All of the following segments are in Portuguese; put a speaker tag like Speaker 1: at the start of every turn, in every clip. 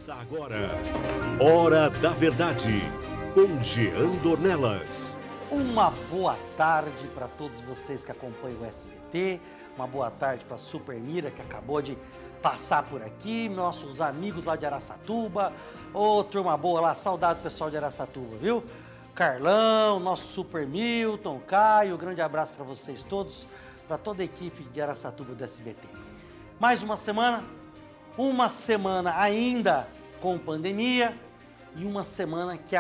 Speaker 1: Começa agora, Hora da Verdade, com Jean Dornelas.
Speaker 2: Uma boa tarde para todos vocês que acompanham o SBT, uma boa tarde para a Super Mira, que acabou de passar por aqui, nossos amigos lá de Araçatuba, ô turma boa lá, saudade do pessoal de Araçatuba, viu? Carlão, nosso Super Milton, Caio, grande abraço para vocês todos, para toda a equipe de Araçatuba do SBT. Mais uma semana ainda com pandemia e uma semana que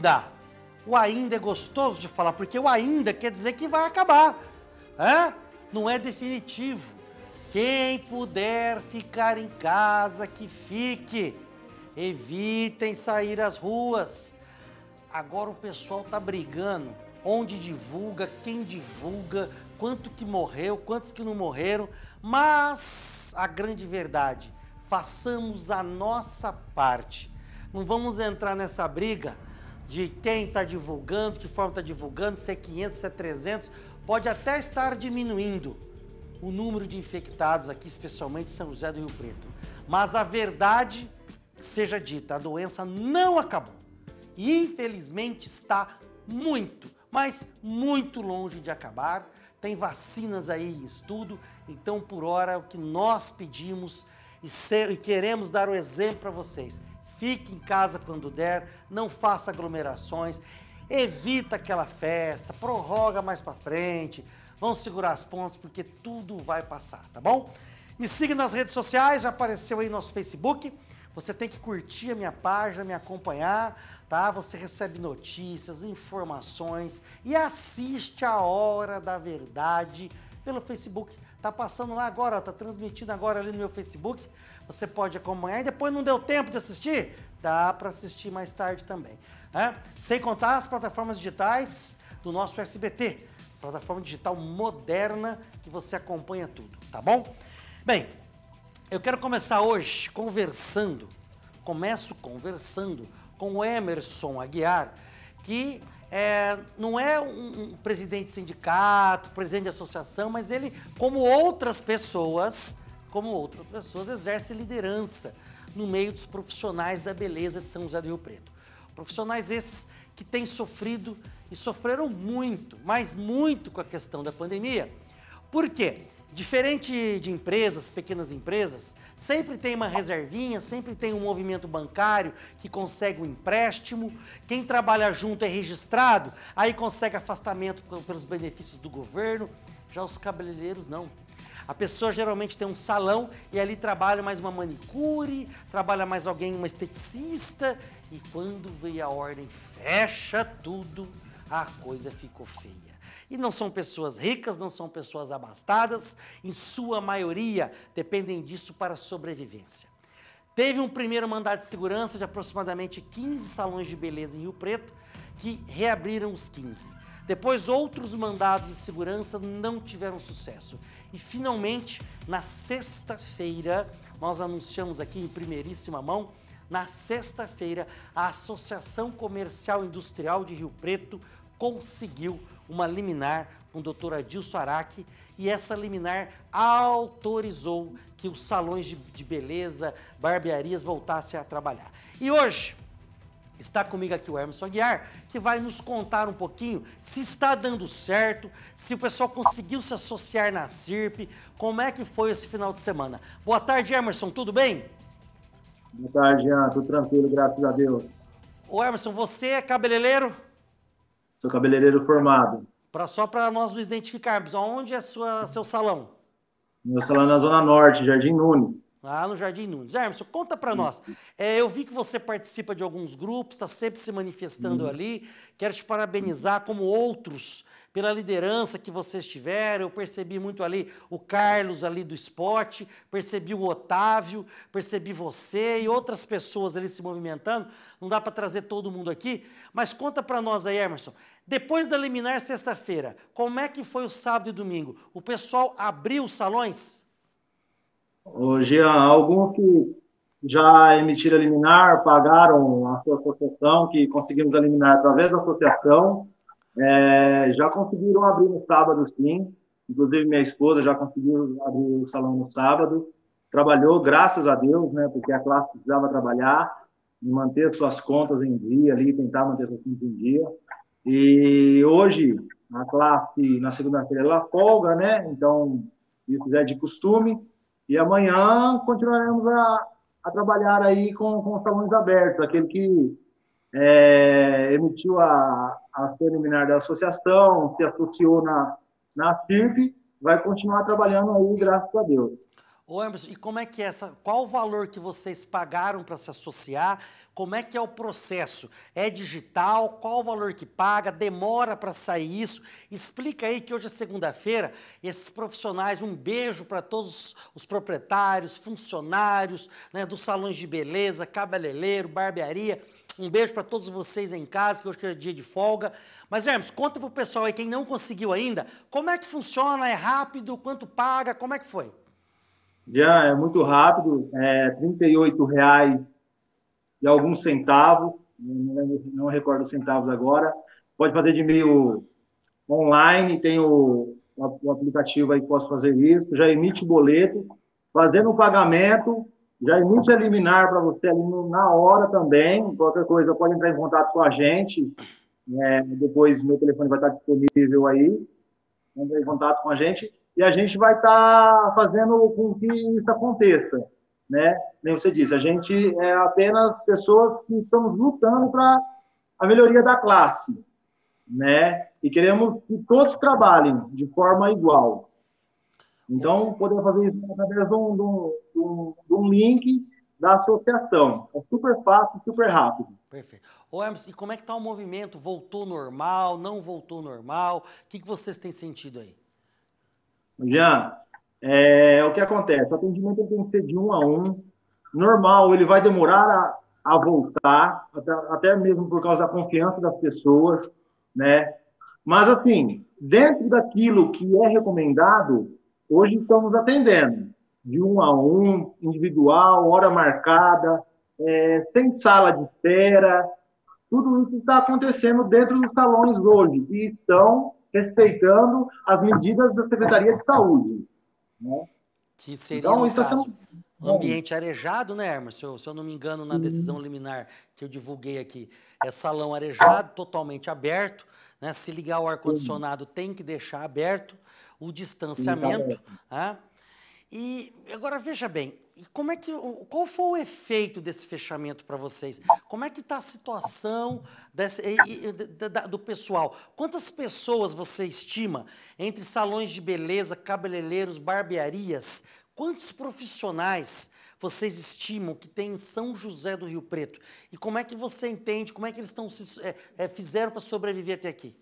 Speaker 2: o ainda é gostoso de falar, porque o ainda quer dizer que vai acabar, não é definitivo. Quem puder ficar em casa, que fique, evitem sair às ruas. Agora o pessoal tá brigando, onde divulga, quem divulga, quanto que morreu, quantos que não morreram, mas a grande verdade, façamos a nossa parte. Não vamos entrar nessa briga de quem está divulgando, que forma está divulgando, se é 500, se é 300, pode até estar diminuindo o número de infectados aqui, especialmente em São José do Rio Preto. Mas a verdade seja dita, a doença não acabou. E infelizmente está muito, mas muito longe de acabar. Tem vacinas aí em estudo, então por hora o que nós pedimos e queremos dar o exemplo para vocês. Fique em casa quando der, não faça aglomerações, evita aquela festa, prorroga mais para frente, vamos segurar as pontas porque tudo vai passar, tá bom? Me siga nas redes sociais, já apareceu aí nosso Facebook, você tem que curtir a minha página, me acompanhar, tá? Você recebe notícias, informações e assiste a Hora da Verdade pelo Facebook. Tá passando lá agora, tá transmitindo agora ali no meu Facebook. Você pode acompanhar e depois não deu tempo de assistir? Dá para assistir mais tarde também. Sem contar as plataformas digitais do nosso SBT. Plataforma digital moderna que você acompanha tudo, tá bom? Bem, eu quero começar hoje começo conversando com o Emerson Aguiar, que não é um presidente de sindicato, presidente de associação, mas ele, como outras pessoas, exerce liderança no meio dos profissionais da beleza de São José do Rio Preto. Profissionais esses que têm sofrido e sofreram muito, mas muito com a questão da pandemia. Por quê? Diferente de empresas, pequenas empresas, sempre tem uma reservinha, sempre tem um movimento bancário que consegue um empréstimo. Quem trabalha junto é registrado, aí consegue afastamento pelos benefícios do governo. Já os cabeleireiros não. A pessoa geralmente tem um salão e ali trabalha mais uma manicure, trabalha mais alguém, uma esteticista, e quando veio a ordem, fecha tudo, a coisa ficou feia. E não são pessoas ricas, não são pessoas abastadas, em sua maioria dependem disso para a sobrevivência. Teve um primeiro mandado de segurança de aproximadamente 15 salões de beleza em Rio Preto, que reabriram os 15. Depois outros mandados de segurança não tiveram sucesso. E finalmente, na sexta-feira, nós anunciamos aqui em primeiríssima mão, na sexta-feira, a Associação Comercial Industrial de Rio Preto conseguiu uma liminar com o doutor Adilson Araque, e essa liminar autorizou que os salões de beleza, barbearias voltassem a trabalhar. E hoje está comigo aqui o Emerson Aguiar, que vai nos contar um pouquinho se está dando certo, se o pessoal conseguiu se associar na CIRP, como é que foi esse final de semana. Boa tarde, Emerson, tudo bem?
Speaker 3: Boa tarde, Jean, tudo tranquilo, graças a Deus.
Speaker 2: Ô Emerson, você é cabeleireiro?
Speaker 3: Sou cabeleireiro formado.
Speaker 2: Só para nós nos identificarmos, onde é seu salão?
Speaker 3: Meu salão é na Zona Norte, Jardim Nunes.
Speaker 2: Lá no Jardim Nunes. Emerson, conta para nós. Eu vi que você participa de alguns grupos, está sempre se manifestando ali. Quero te parabenizar, como outros, pela liderança que vocês tiveram. Eu percebi muito ali o Carlos ali do Spot, percebi o Otávio, percebi você e outras pessoas ali se movimentando. Não dá para trazer todo mundo aqui, mas conta para nós aí, Emerson. Depois da liminar sexta-feira, como é que foi o sábado e domingo? O pessoal abriu os salões?
Speaker 3: Ô, Jean, alguns que já emitiram a liminar, pagaram a sua associação, que conseguimos eliminar através da associação, já conseguiram abrir no sábado, sim. Inclusive, minha esposa já conseguiu abrir o salão no sábado. trabalhou, graças a Deus, né, porque a classe precisava trabalhar, manter suas contas em dia ali, tentar manter suas contas em dia. E hoje, a classe, na segunda-feira, ela folga, né? Então, isso já é de costume. E amanhã continuaremos a trabalhar aí com os salões abertos. Aquele que emitiu a sua liminar da associação, se associou na CIRP, vai continuar trabalhando aí, graças a Deus.
Speaker 2: Ô Emerson, e como é que é qual o valor que vocês pagaram para se associar? Como é que é o processo? É digital? Qual o valor que paga? Demora para sair isso? Explica aí que hoje é segunda-feira, esses profissionais, um beijo para todos os proprietários, funcionários, né, dos salões de beleza, cabeleireiro, barbearia. Um beijo para todos vocês em casa, que hoje é dia de folga. Mas, Hermes, conta para o pessoal aí, quem não conseguiu ainda, como é que funciona? É rápido? Quanto paga? Como é que foi?
Speaker 3: Já é muito rápido, R$ 38,00 e alguns centavos, não recordo os centavos agora. Pode fazer de meio online, tem o aplicativo aí que posso fazer isso, já emite boleto, fazendo o pagamento, já emite a liminar para você ali na hora também. Qualquer coisa pode entrar em contato com a gente, depois meu telefone vai estar disponível aí, entra em contato com a gente. E a gente vai estar fazendo com que isso aconteça, né? Nem você disse, a gente é apenas pessoas que estamos lutando para a melhoria da classe, né? E queremos que todos trabalhem de forma igual. Então, podemos fazer isso através de um link da associação. É super fácil, super rápido.
Speaker 2: Perfeito. Ô Emerson, e como é que está o movimento? Voltou normal, não voltou normal? O que vocês têm sentido aí?
Speaker 3: Jean, o que acontece? O atendimento tem que ser de 1 a 1. Normal, ele vai demorar a voltar, até mesmo por causa da confiança das pessoas, né? Mas, assim, dentro daquilo que é recomendado, hoje estamos atendendo de 1 a 1, individual, hora marcada, sem sala de espera. Tudo isso está acontecendo dentro dos salões hoje e estão respeitando as medidas da Secretaria de Saúde. Né?
Speaker 2: Que seria,
Speaker 3: então,
Speaker 2: no
Speaker 3: isso
Speaker 2: caso, ambiente arejado, né, Emerson? Se eu não me engano, na decisão liminar que eu divulguei aqui, é salão arejado, totalmente aberto, né? Se ligar o ar-condicionado, tem que deixar aberto, o distanciamento. Né? E agora, veja bem, qual foi o efeito desse fechamento para vocês? Como é que está a situação do pessoal? Quantas pessoas você estima entre salões de beleza, cabeleireiros, barbearias? Quantos profissionais vocês estimam que tem em São José do Rio Preto? E como é que você entende, como é que eles fizeram para sobreviver até aqui?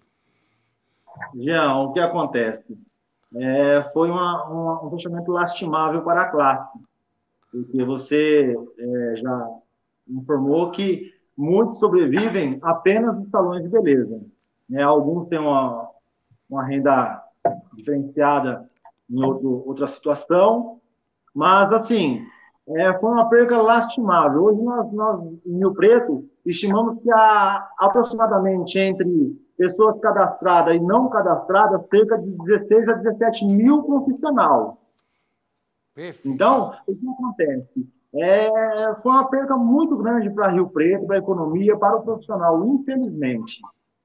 Speaker 3: Jean, o que acontece? Foi um fechamento lastimável para a classe, porque você já informou que muitos sobrevivem apenas dos salões de beleza. Né? Alguns têm uma renda diferenciada em outra situação, mas, assim, foi uma perca lastimável. Hoje, nós, em Rio Preto, estimamos que há aproximadamente entre pessoas cadastradas e não cadastradas, cerca de 16 a 17 mil profissionais.
Speaker 2: Perfeito.
Speaker 3: Então, o que acontece? Foi uma perca muito grande para Rio Preto, para a economia, para o profissional, infelizmente.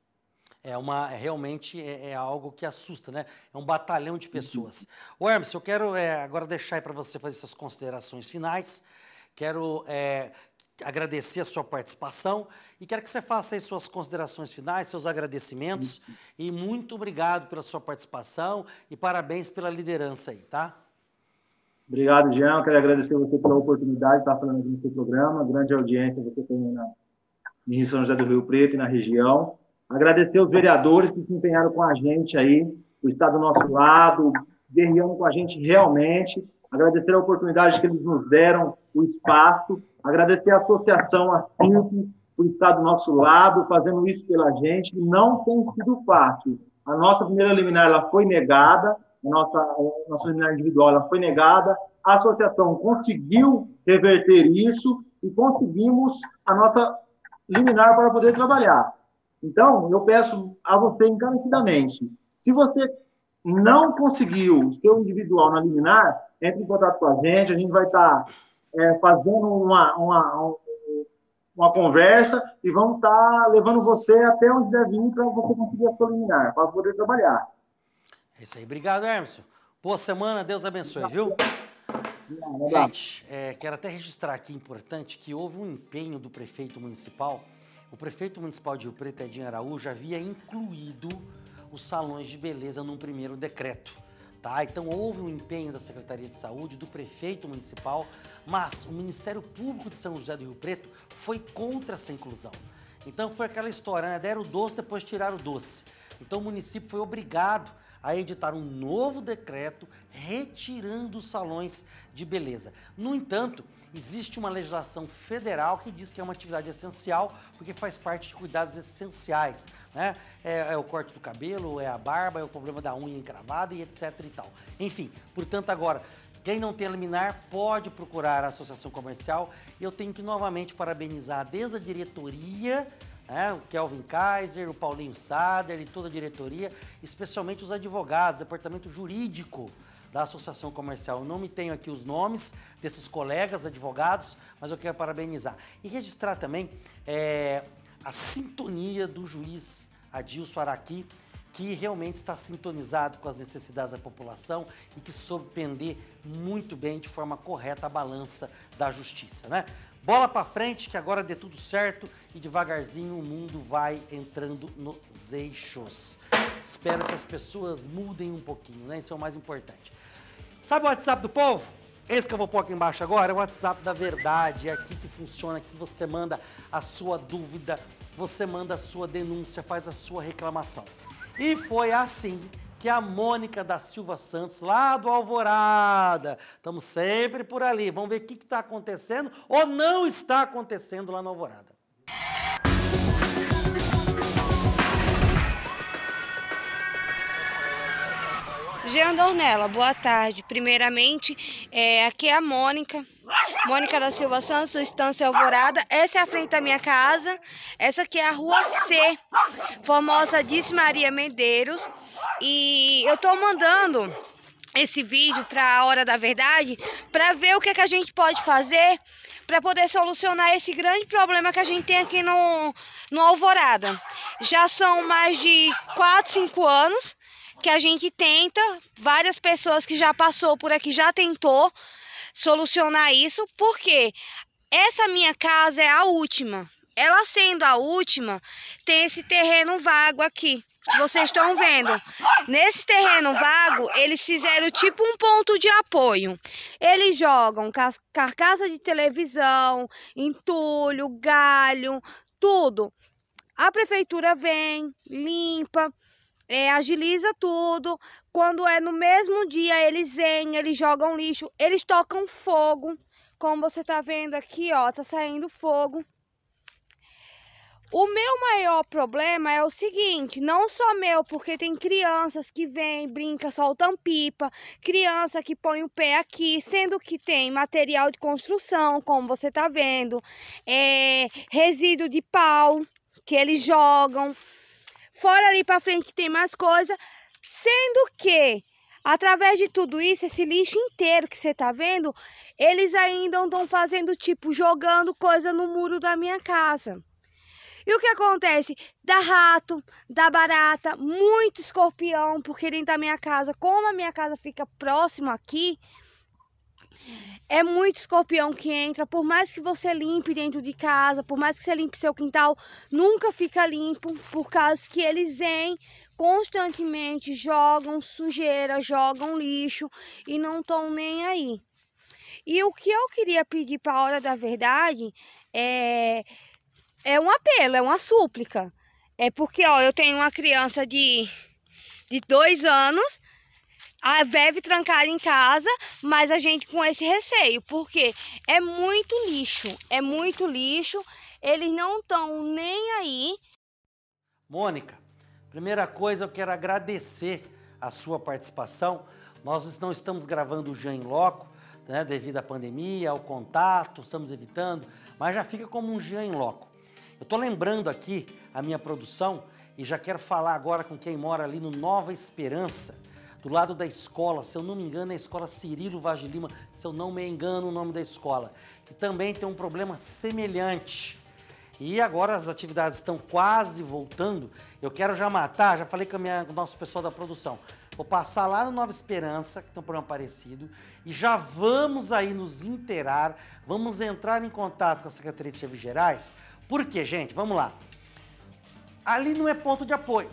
Speaker 2: Realmente é algo que assusta, né? É um batalhão de pessoas. Ô Hermes, eu quero agora deixar aí para você fazer suas considerações finais. Quero agradecer a sua participação e quero que você faça aí suas considerações finais, seus agradecimentos. E muito obrigado pela sua participação e parabéns pela liderança aí, tá?
Speaker 3: Obrigado, Jean. Eu quero agradecer você pela oportunidade de estar falando aqui no seu programa. Grande audiência você tem em São José do Rio Preto e na região. Agradecer os vereadores que se empenharam com a gente aí, o Estado do nosso lado, guerreando com a gente realmente. Agradecer a oportunidade que eles nos deram, o espaço. Agradecer a associação, a CIRP, por estar do nosso lado, fazendo isso pela gente. Não tem sido fácil. A nossa primeira liminar ela foi negada, a nossa liminar individual ela foi negada. A associação conseguiu reverter isso e conseguimos a nossa liminar para poder trabalhar. Então, eu peço a você encarecidamente, se você não conseguiu o seu individual na liminar, entre em contato com a gente vai estar fazendo uma conversa e vamos estar levando você até onde deve vir para você conseguir a sua liminar, para poder trabalhar.
Speaker 2: É isso aí. Obrigado, Hermeson. Boa semana, Deus abençoe, viu? Gente, quero até registrar aqui, importante, que houve um empenho do prefeito municipal. O prefeito municipal de Rio Preto, Edinho Araújo, havia incluído os salões de beleza num primeiro decreto. Tá? Então houve um empenho da Secretaria de Saúde, do prefeito municipal, mas o Ministério Público de São José do Rio Preto foi contra essa inclusão. Então foi aquela história, né? Deram o doce, depois tiraram o doce. Então o município foi obrigado a editar um novo decreto retirando os salões de beleza. No entanto, existe uma legislação federal que diz que é uma atividade essencial porque faz parte de cuidados essenciais, né? É o corte do cabelo, é a barba, é o problema da unha encravada e etc e tal. Enfim, portanto agora, quem não tem liminar pode procurar a associação comercial. Eu tenho que novamente parabenizar desde a diretoria, o Kelvin Kaiser, o Paulinho Sader e toda a diretoria, especialmente os advogados, departamento jurídico da Associação Comercial. Eu não me tenho aqui os nomes desses colegas advogados, mas eu quero parabenizar. E registrar também a sintonia do juiz Adilson Araqui, que realmente está sintonizado com as necessidades da população e que soube pender muito bem, de forma correta, a balança da justiça, né? Bola para frente, que agora dê tudo certo e devagarzinho o mundo vai entrando nos eixos. Espero que as pessoas mudem um pouquinho, né? Isso é o mais importante. Sabe o WhatsApp do povo? Esse que eu vou pôr aqui embaixo agora é o WhatsApp da verdade. É aqui que funciona, aqui você manda a sua dúvida, você manda a sua denúncia, faz a sua reclamação. E foi assim que a Mônica da Silva Santos, lá do Alvorada, estamos sempre por ali, vamos ver o que está acontecendo ou não está acontecendo lá no Alvorada.
Speaker 4: Jean Dornella, boa tarde. Primeiramente, aqui é a Mônica da Silva Santos, Estância Alvorada. Essa é a frente da minha casa. Essa aqui é a Rua C, Formosa Disse Maria Medeiros. E eu tô mandando esse vídeo para a Hora da Verdade para ver o que a gente pode fazer para poder solucionar esse grande problema que a gente tem aqui no Alvorada. Já são mais de 4, 5 anos que a gente tenta, várias pessoas que já passou por aqui já tentou solucionar isso, porque essa minha casa é a última. Ela sendo a última, tem esse terreno vago aqui, que vocês estão vendo. Nesse terreno vago, eles fizeram tipo um ponto de apoio. Eles jogam carcaça de televisão, entulho, galho, tudo. A prefeitura vem, limpa, agiliza tudo. Quando é no mesmo dia, eles vêm, eles jogam lixo, eles tocam fogo. Como você tá vendo aqui, ó, tá saindo fogo. O meu maior problema é o seguinte, não só meu, porque tem crianças que vêm, brincam, soltam pipa, criança que põe o pé aqui, sendo que tem material de construção, como você tá vendo, resíduo de pau que eles jogam. Fora ali para frente tem mais coisa, sendo que, através de tudo isso, esse lixo inteiro que você tá vendo, eles ainda estão fazendo, tipo, jogando coisa no muro da minha casa. E o que acontece? Dá rato, dá barata, muito escorpião, porque dentro da minha casa, como a minha casa fica próximo aqui, é muito escorpião que entra. Por mais que você limpe dentro de casa, por mais que você limpe seu quintal, nunca fica limpo, por causa que eles vêm constantemente, jogam sujeira, jogam lixo e não estão nem aí. E o que eu queria pedir para a Hora da Verdade é um apelo, é uma súplica. É porque, ó, eu tenho uma criança de 2 anos, deve trancar em casa, mas a gente com esse receio, porque é muito lixo, eles não estão nem aí.
Speaker 2: Mônica, primeira coisa, eu quero agradecer a sua participação. Nós não estamos gravando o Jean em Loco, né, devido à pandemia, ao contato, estamos evitando, mas já fica como um Jean em Loco. Eu estou lembrando aqui a minha produção e já quero falar agora com quem mora ali no Nova Esperança, do lado da escola, se eu não me engano, é a escola Cirilo Vaz de Lima, se eu não me engano o nome da escola, que também tem um problema semelhante. E agora as atividades estão quase voltando. Eu quero já matar, já falei com o nosso pessoal da produção. Vou passar lá no Nova Esperança, que tem um problema parecido, e já vamos aí nos inteirar, vamos entrar em contato com a Secretaria de Serviços Gerais. Por quê, gente? Vamos lá. Ali não é ponto de apoio.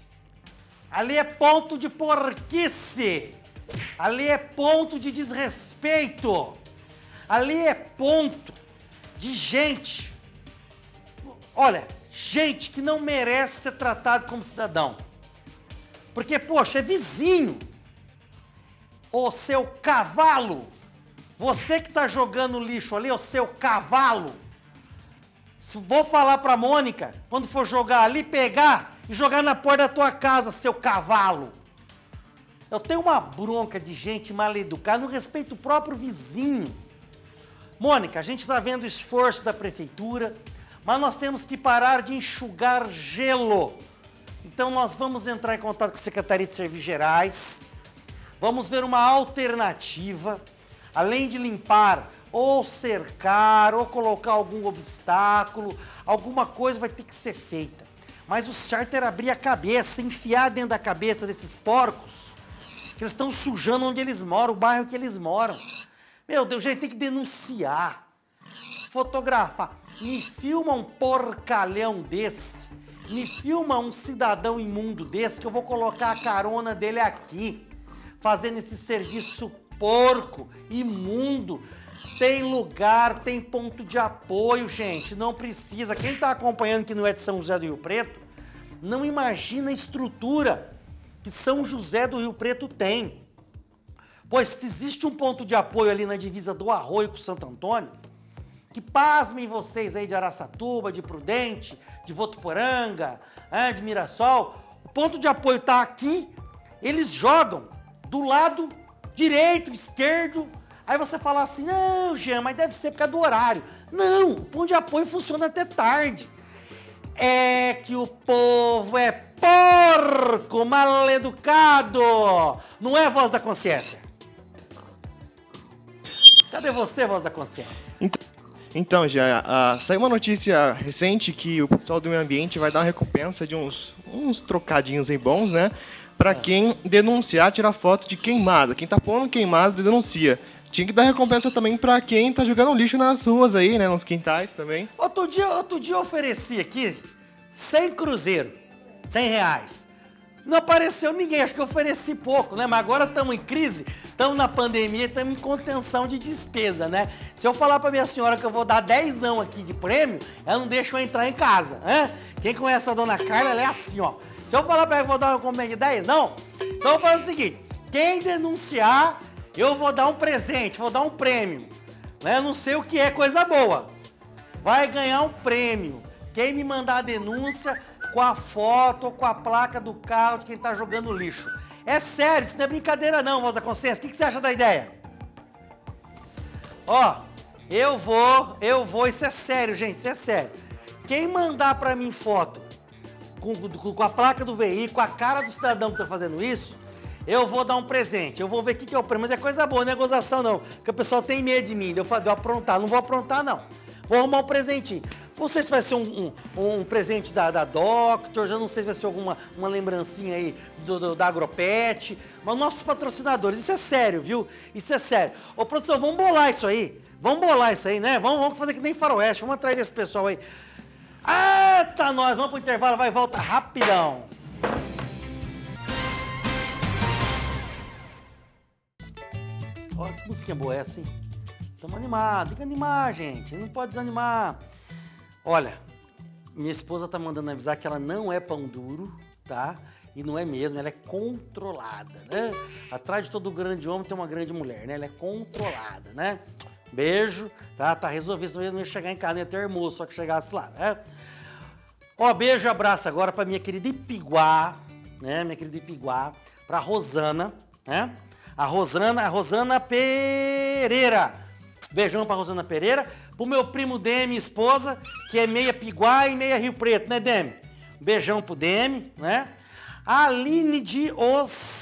Speaker 2: Ali é ponto de porquice. Ali é ponto de desrespeito. Ali é ponto de gente. Olha, gente que não merece ser tratado como cidadão. Porque, poxa, é vizinho. Ô, seu cavalo. Você que tá jogando lixo ali, ô, seu cavalo. Vou falar pra Mônica, quando for jogar ali, pegar e jogar na porta da tua casa, seu cavalo. Eu tenho uma bronca de gente mal educada, não respeita o próprio vizinho. Mônica, a gente tá vendo o esforço da prefeitura, mas nós temos que parar de enxugar gelo. Então nós vamos entrar em contato com a Secretaria de Serviços Gerais, vamos ver uma alternativa, além de limpar ou cercar, ou colocar algum obstáculo, alguma coisa vai ter que ser feita. Mas o certo era abrir a cabeça, enfiar dentro da cabeça desses porcos, que eles estão sujando onde eles moram, o bairro que eles moram. Meu Deus, gente, tem que denunciar, fotografar. Me filma um porcalhão desse, me filma um cidadão imundo desse, que eu vou colocar a carona dele aqui, fazendo esse serviço porco, imundo. Tem lugar, tem ponto de apoio, gente, não precisa. Quem está acompanhando que não é de São José do Rio Preto, não imagina a estrutura que São José do Rio Preto tem. Pois existe um ponto de apoio ali na divisa do Arroio com Santo Antônio, que pasmem vocês aí de Araçatuba, de Prudente, de Votuporanga, de Mirassol, o ponto de apoio está aqui, eles jogam do lado direito, esquerdo. Aí você fala assim, não, Jean, mas deve ser por causa do horário. Não, o ponto de apoio funciona até tarde. É que o povo é porco, mal educado. Não é Voz da Consciência. Cadê você, Voz da Consciência?
Speaker 5: Então, Jean, saiu uma notícia recente que o pessoal do meio ambiente vai dar uma recompensa de uns trocadinhos aí bons, né? Para quem denunciar, tirar foto de queimada. Quem tá pondo queimada, denuncia. Tinha que dar recompensa também pra quem tá jogando lixo nas ruas aí, né? Nos quintais também.
Speaker 2: Outro dia eu ofereci aqui 100 cruzeiro, 100 reais. Não apareceu ninguém, acho que eu ofereci pouco, né? Mas agora estamos em crise, estamos na pandemia, estamos em contenção de despesa, né? Se eu falar pra minha senhora que eu vou dar 10 aqui de prêmio, ela não deixa eu entrar em casa, né? Quem conhece a dona Carla, ela é assim, ó. Se eu falar pra ela que eu vou dar uma compra de 10, não. Então eu falo o seguinte, quem denunciar, eu vou dar um presente, vou dar um prêmio. Né? Eu não sei o que é coisa boa. Vai ganhar um prêmio. Quem me mandar a denúncia com a foto ou com a placa do carro de quem tá jogando lixo. É sério, isso não é brincadeira não, Voz da Consciência. O que você acha da ideia? Ó, eu vou, isso é sério, gente, isso é sério. Quem mandar pra mim foto com a placa do veículo, com a cara do cidadão que tá fazendo isso, eu vou dar um presente, eu vou ver o que é o prêmio, mas é coisa boa, não é gozação não, porque o pessoal tem medo de mim, de eu aprontar, não vou aprontar não, vou arrumar um presentinho. Não sei se vai ser um presente da Doctor, já não sei se vai ser uma lembrancinha aí da Agropet, mas nossos patrocinadores, isso é sério, viu? Isso é sério. Ô produção, vamos bolar isso aí, né? Vamos fazer que nem faroeste, vamos atrás desse pessoal aí. Ah, tá nós, vamos pro intervalo, vai e volta rapidão. Olha que musiquinha boa é essa, hein? Estamos animados, tem que animar, gente, não pode desanimar. Olha, minha esposa tá mandando avisar que ela não é pão duro, tá? E não é mesmo, ela é controlada, né? Atrás de todo grande homem tem uma grande mulher, né? Ela é controlada, né? Beijo, tá? Tá resolvido, senão eu não ia chegar em casa, não ia ter almoço, só que chegasse lá, né? Ó, beijo e abraço agora pra minha querida Ipiguá, né? Minha querida Ipiguá, pra Rosana, né? A Rosana Pereira. Beijão pra Rosana Pereira. Pro meu primo Demi, esposa, que é meia Piguá e meia Rio Preto, né, Demi? Beijão pro Demi, né? A Aline de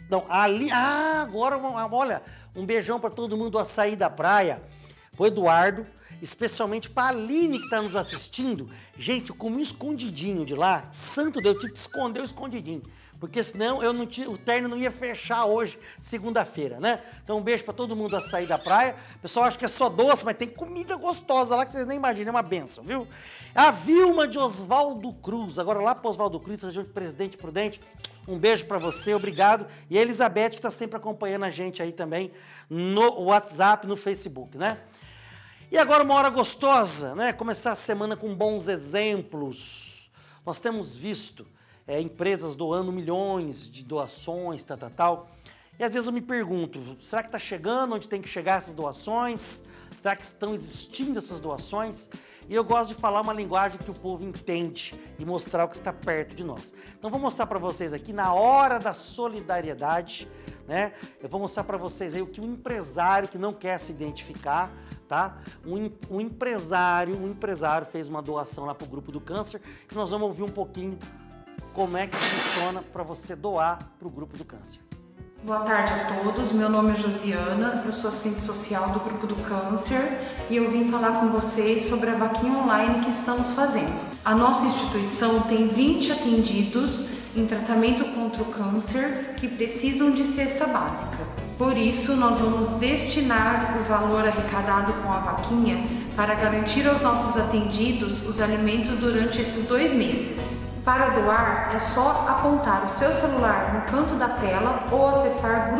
Speaker 2: Não, ali... Ah, agora, olha, um beijão para todo mundo do Açaí da Praia. O Eduardo, especialmente para a Aline que está nos assistindo. Gente, eu comi um escondidinho de lá. Santo Deus, eu tive que esconder o escondidinho. Porque senão eu não tinha, o terno não ia fechar hoje, segunda-feira, né? Então um beijo para todo mundo a sair da praia. O pessoal acha que é só doce, mas tem comida gostosa lá que vocês nem imaginam, é uma benção, viu? A Vilma de Oswaldo Cruz, agora lá para Oswaldo Cruz, região de Presidente Prudente. Um beijo para você, obrigado. E a Elizabeth que está sempre acompanhando a gente aí também no WhatsApp, no Facebook, né? E agora uma hora gostosa, né? Começar a semana com bons exemplos. Nós temos visto empresas doando milhões de doações, tal. E às vezes eu me pergunto, será que está chegando onde tem que chegar essas doações? Será que estão existindo essas doações? E eu gosto de falar uma linguagem que o povo entende e mostrar o que está perto de nós. Então vou mostrar para vocês aqui, na hora da solidariedade, né? Eu vou mostrar para vocês aí o que um empresário que não quer se identificar, tá? Um empresário fez uma doação lá para o Grupo do Câncer e nós vamos ouvir um pouquinho como é que funciona para você doar para o Grupo do Câncer.
Speaker 6: Boa tarde a todos, meu nome é Josiana, eu sou assistente social do Grupo do Câncer e eu vim falar com vocês sobre a vaquinha online que estamos fazendo. A nossa instituição tem 20 atendidos em tratamento contra o câncer que precisam de cesta básica. Por isso, nós vamos destinar o valor arrecadado com a vaquinha para garantir aos nossos atendidos os alimentos durante esses 2 meses. Para doar, é só apontar o seu celular no canto da tela ou acessar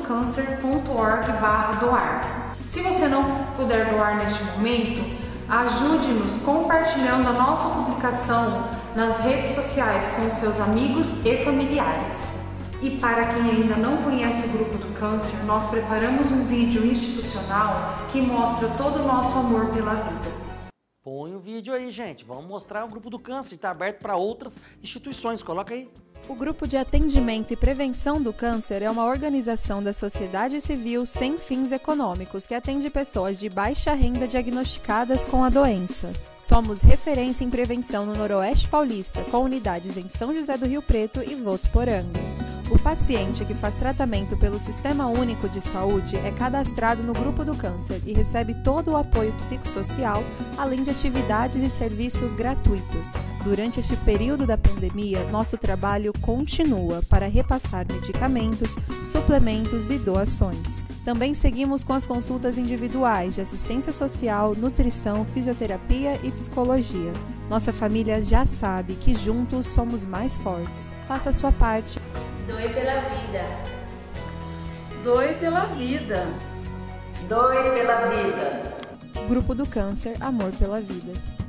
Speaker 6: grupodocancer.org/doar. Se você não puder doar neste momento, ajude-nos compartilhando a nossa publicação nas redes sociais com seus amigos e familiares. E para quem ainda não conhece o Grupo do Câncer, nós preparamos um vídeo institucional que mostra todo o nosso amor pela vida.
Speaker 2: Põe o vídeo aí, gente. Vamos mostrar o Grupo do Câncer. Está aberto para outras instituições. Coloca aí.
Speaker 7: O Grupo de Atendimento e Prevenção do Câncer é uma organização da sociedade civil sem fins econômicos que atende pessoas de baixa renda diagnosticadas com a doença. Somos referência em prevenção no Noroeste Paulista, com unidades em São José do Rio Preto e Votuporanga. O paciente que faz tratamento pelo Sistema Único de Saúde é cadastrado no Grupo do Câncer e recebe todo o apoio psicossocial, além de atividades e serviços gratuitos. Durante este período da pandemia, nosso trabalho continua para repassar medicamentos, suplementos e doações. Também seguimos com as consultas individuais de assistência social, nutrição, fisioterapia e psicologia. Nossa família já sabe que juntos somos mais fortes. Faça a sua parte.
Speaker 8: Doe pela vida.
Speaker 9: Doe pela vida.
Speaker 10: Doe pela vida.
Speaker 7: Grupo do Câncer, amor pela vida.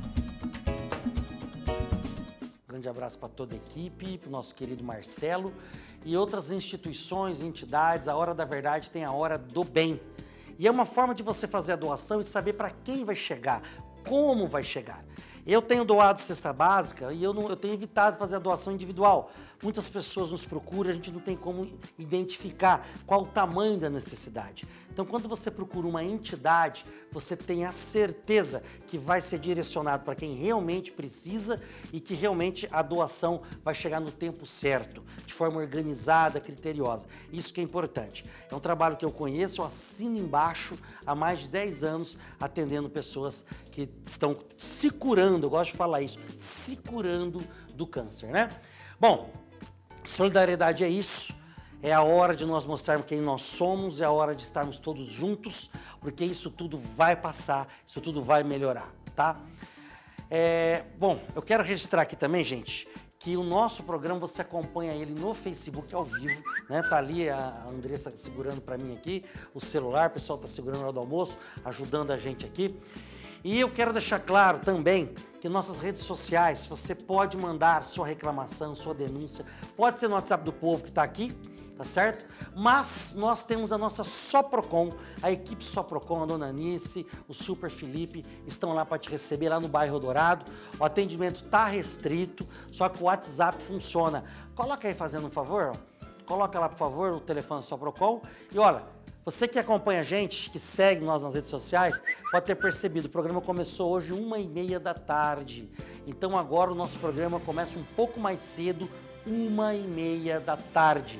Speaker 2: Grande abraço para toda a equipe, para o nosso querido Marcelo e outras instituições, entidades. A Hora da Verdade tem a Hora do Bem. E é uma forma de você fazer a doação e saber para quem vai chegar, como vai chegar. Eu tenho doado cesta básica e eu tenho evitado fazer a doação individual. Muitas pessoas nos procuram, a gente não tem como identificar qual o tamanho da necessidade. Então, quando você procura uma entidade, você tem a certeza que vai ser direcionado para quem realmente precisa e que realmente a doação vai chegar no tempo certo, de forma organizada, criteriosa. Isso que é importante. É um trabalho que eu conheço, eu assino embaixo há mais de 10 anos, atendendo pessoas que estão se curando, eu gosto de falar isso, se curando do câncer, né? Bom, solidariedade é isso. É a hora de nós mostrarmos quem nós somos, é a hora de estarmos todos juntos, porque isso tudo vai passar, isso tudo vai melhorar, tá? Bom, eu quero registrar aqui também, gente, que o nosso programa, você acompanha ele no Facebook ao vivo, né? Tá ali a Andressa segurando para mim aqui o celular, o pessoal tá segurando na hora do almoço, ajudando a gente aqui. E eu quero deixar claro também que nossas redes sociais, você pode mandar sua reclamação, sua denúncia, pode ser no WhatsApp do Povo que está aqui, tá certo? Mas nós temos a nossa Soprocom, a equipe Soprocom, a Dona Anice, o Super Felipe, estão lá para te receber lá no bairro Dourado. O atendimento tá restrito, só que o WhatsApp funciona. Coloca aí fazendo um favor, ó. Coloca lá, por favor, o telefone da Soprocom. E olha, você que acompanha a gente, que segue nós nas redes sociais, pode ter percebido, o programa começou hoje 1h30 da tarde. Então agora o nosso programa começa um pouco mais cedo, 1h30 da tarde.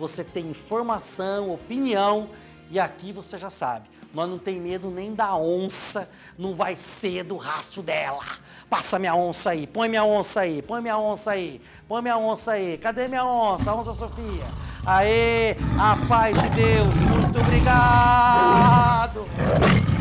Speaker 2: você tem informação, opinião, e aqui você já sabe, nós não tem medo nem da onça, não vai ser do rastro dela. Passa minha onça aí, põe minha onça aí, põe minha onça aí, põe minha onça aí. Cadê minha onça? A onça Sofia. Aê, a paz de Deus, muito obrigado.